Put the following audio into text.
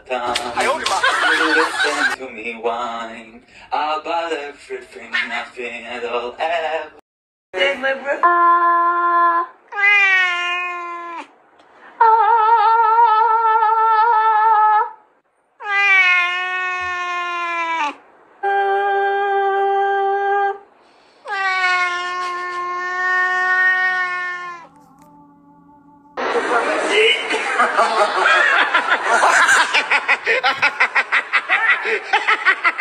time. Listen to me whine about everything, nothing at all ever. Take my breath. Ha ha ha ha!